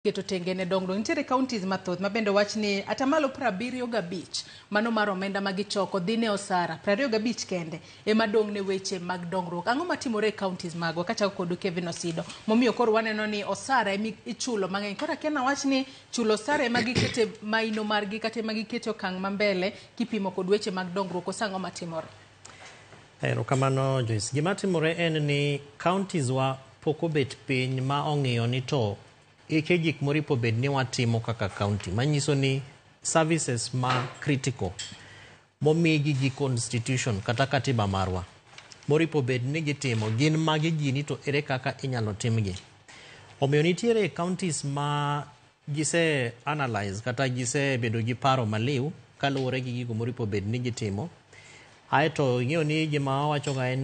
keto tenge ne dongruok. Nitiere counties mathoth mabende wach ni atamalo 75 mano mar omenda magichoko dhi ne osara 25 kende ema dong ne weche mag dongruok. Ang'o matimore e counties magwa kachako kod Kevin Osido momiyo koro waneno ni osara ichulo mang'eny. Koro akiana wach ni chulo osara ema gikete maino margi kata ema gikete okang' mambele kipimo kod weche mag dongruok. Osang'o matimore? Kamano Joyce, gima timore en ni counties wa pok obet piny ma ong'eyo ni to ike gik moripo bed ni watimo kaka county manyiso ni services ma critical momigi gi constitution kata katiba marwa moripo bed ni gitimo gin magi gini to ere kaka inyalo timgi. Omiyo nitiere counties ma gise analyze kata gise bedo gi paro maliw kaluwore gi gigo moripo bed ni gitimo. Aeto ing'eyo ni gima wachoga en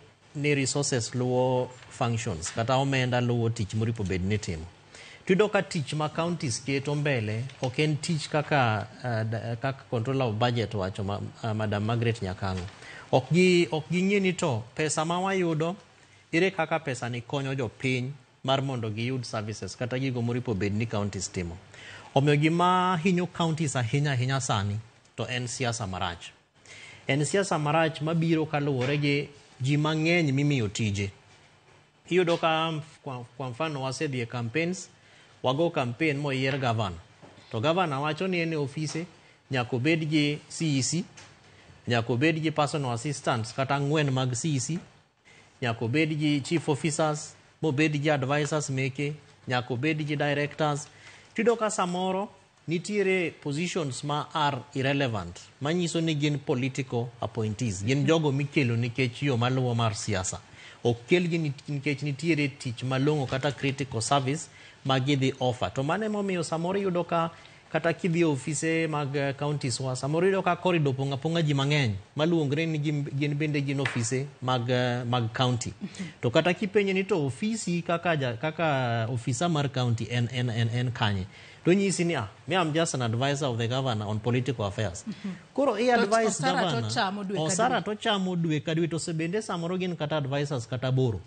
ni resources luwo functions kata omenda luwo tich moripo bed ni timo. Tudo ka tich ma counties keto mbele ok en tich kaka controller of budget wacho Madam Margaret Nyakango. Ok ging'e ni to pesa ma wayudo ire kaka pesa ni konyo jopiny mar mondo giyud services kata gigo moripo bed ni counties timo. Omiyo gima hinyo counties ahinya sani to en siasa marach. En siasa marach mabiro kaluwore gi ji mang'eny mimiyo tije. Iyudo ka kwa mfano wasedhi e campaigns, wago campaign moyier governor. To governor wacho ni en ofise nyaka obed gi CEC, nyaka obed gi personal assistants kata 4 mag CEC, nyaka obed gi chief officers, mobed gi advisors meke, nyaka obed gi directors. Iyudo ka samoro nitiere positions ma are irrelevant manyiso ni gin political appointees, gin jogo mikelo nikech yo maluwo mar siasa. Okel gi nikech nitiere tich malong'o kata critical service magidhi offer. To mane momiyo samoro yudo ka kata kidhi ofise mag counties wa samoro yudo ka corridor ponga ji mang'eny maluongre ni gin bende gin ofise mag county. To kata kipenje ni to ofisi kaka ofisa mar county en kanye. To nyisi ni me am just an advisor of the governor on political affairs. Koro advise governor osara to chamo dwe ka dwe to sebende samoro gin kata advisors kata boro.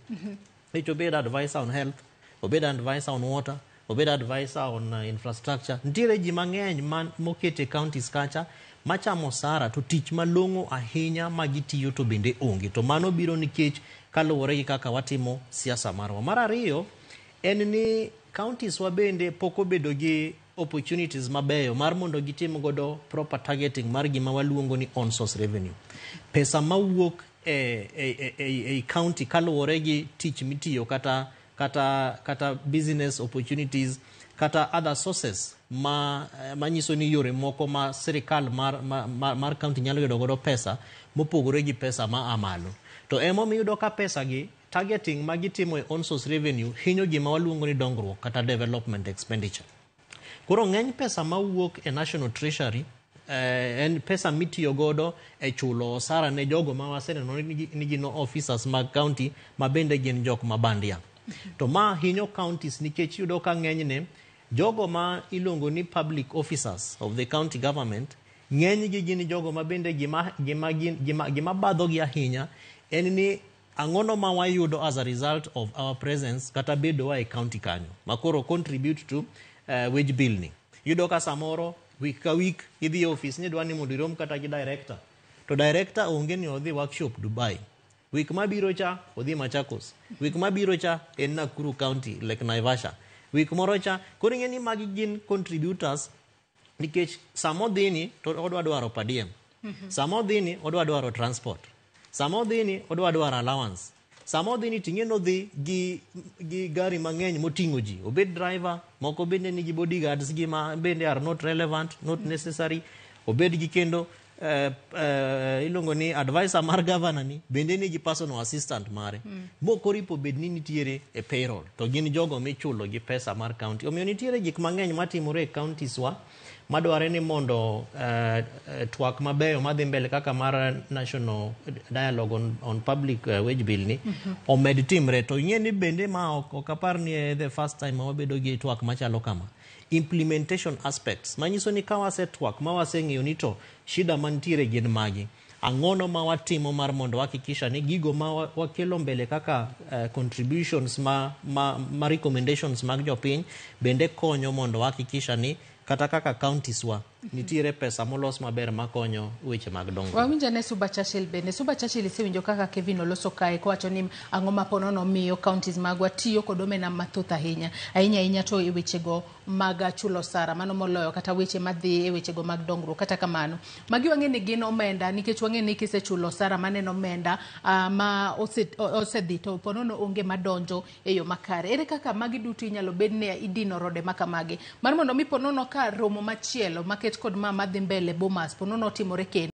Obed advisor on health, obed advisor on water, obed advisor on infrastructure. Nitiere ji mang'eny mokete counties kacha machamo sara to tich malong'o ahinya magitiyo to bende onge. To mano biro nikech kaluwore gi kaka watimo siasa marwa. Mar ariyo en ni counties wa bende pok obedo gi opportunities mabeyo mar mondo gitim godo proper targeting mar gima waluongo ni on source revenue. Pesa mawuok e county kaluwore gi tich mitiyo kata business opportunities kata other sources manyiso ni yore moko ma sirikal mar county nyalo yudo godo pesa mopogore gi pesa ma amalo. To miyudo ka pesa gi targeting magitimo e on source revenue hinyo gima waluongo ni dongruok kata development expenditure. Koro ng'eny pesa mawuok e national treasury en pesa mitiyo godo e chulo osara ne jogo ma waseneno ni gin officers mag county ma bende gin jok mabandia. To ma hinyo counties nikech yudo ka ng'enyne jogo ma iluongo ni public officers of the county government ng'eny gi gin jogo ma bende gima badho gi ahinya en ni ang'ono ma wayudo as a result of our presence kata bedo wa e county kanyo makoro contribute to wage bill ni. Yudo ka samoro week ka week idhi office ni dwani mondo irom kata gi director, to director onge ni odhi workshop Dubai. Week mabiro cha odhi Machakos, week mabiro cha en Nakuru County like Naivasha, week moro cha koro ng'eni magi gin contributors nikech samo dhini to odwa dwaro per diem, samo dhini odwa dwaro transport, samo dhini odwa dwaro allowance, samo dhini ting'eno dhi gi gari mang'eny moting'o ji, obed driver, moko bende nigi bodyguards gi ma bende are not relevant, not necessary, obed gi kendo ilongo ni advisor mar governor ni bende nigi personal assistant mare. Mokoripo bed ni nitiere e payroll to gin jogo michulo gi pesa mar county. Omiyo nitiere gik mang'eny matimore e counties wa madware ni mondo twak mabeyo madhi mbele kaka mar national dialogue on public wage bill ni omed timre. To ing'e ni bende ma ok apar ni the first time ma wabedo gi twak machalo kama. Implementation aspects manyiso ni ka wasetwak ma waseng'eyo ni to shida mantiere gin magi, ang'ono ma watimo mar mondo hakikisha ni gigo ma wakelo mbele kaka contributions ma recommendations mag jopiny bende konyo mondo hakikisha ni kata kaka counties wa nitiere pesa molos maber makonyo weche mag dongruok. Wawinja ne Suba Churchill bende. Suba Churchill isewinjo kaka Kevin oloso kae kowacho ni ang'o ma ponono miyo counties magwa tiyo kod omenda mathoth ahinya to e wechego mag chulo osara, mano moloyo kata weche madhi e wechego mag dongruok. Kata kamano magi wang'e ni gin omenda nikech wang'e ni kisechulo osara maneno omenda ma osedhi to ponono onge madonjo e yo makare. Ere kaka magi duto inyalo bed ne idino rode makamagi mar mondo mi ponono ka romo machielo maket kod ma madhi mbele Bomas ponono timore kendo